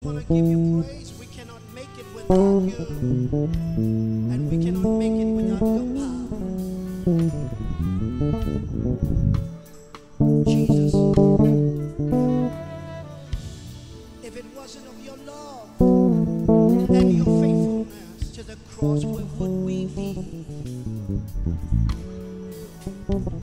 want to give you praise. We cannot make it without you, and we cannot make it without your power. Jesus, if it wasn't of your love and your faithfulness to the cross, we would